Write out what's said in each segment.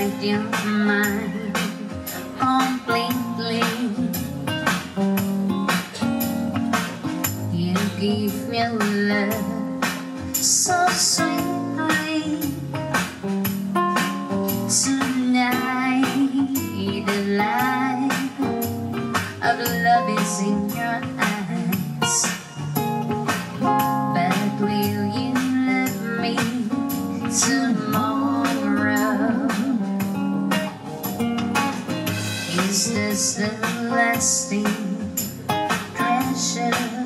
that you're mine completely. You give me love so sweetly. Tonight the light of love is in your eyes. But will you love me tomorrow? Is this the lasting treasure,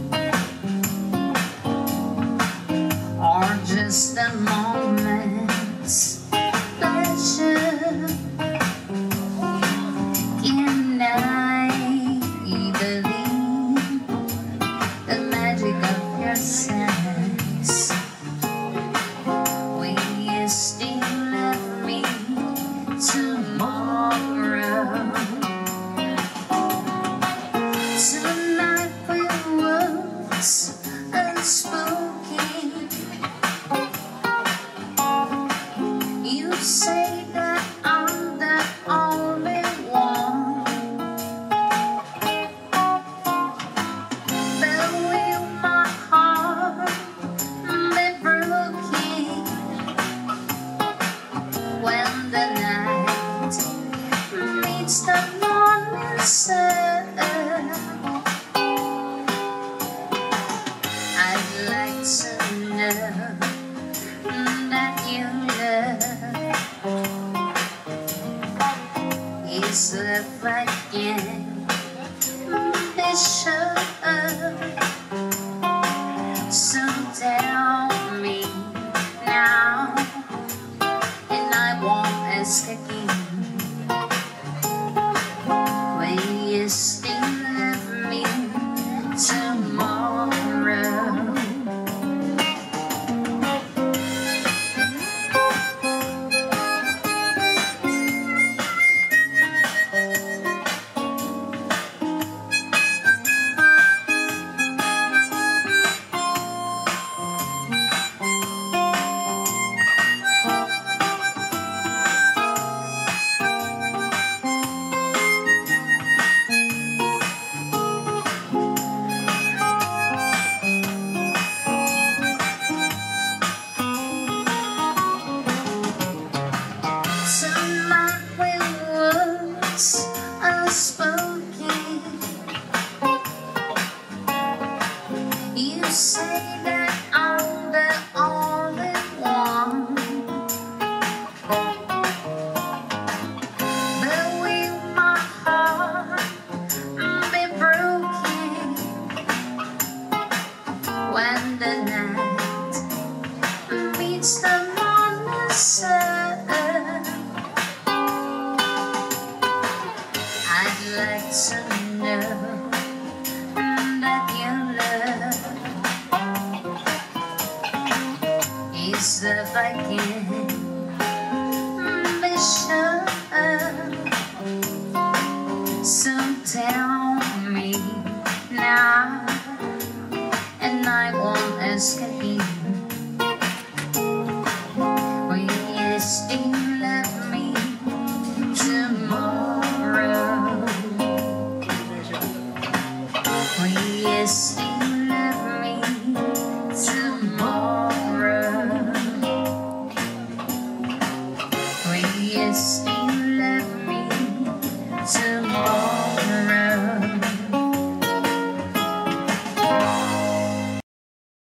or just a moment's pleasure? Can I believe the magic of your sense? Will you still love me tomorrow? Tonight with words unspoken, you say that I'm the only one. But will my heart be broken when the night meets the morning sun? I'd like to know that you love is love again. Be sure, so tell me now, and I won't ask again. Will you still love me tomorrow? Tonight with words unspoken, you say that I'm the only one. But will my heart be broken when the night meets the morning sun? I'd like to know that your love is love again. Be sure, so tell me now, and I won't ask again. Will you still love me tomorrow? Will you still love me tomorrow? Will you still love me tomorrow?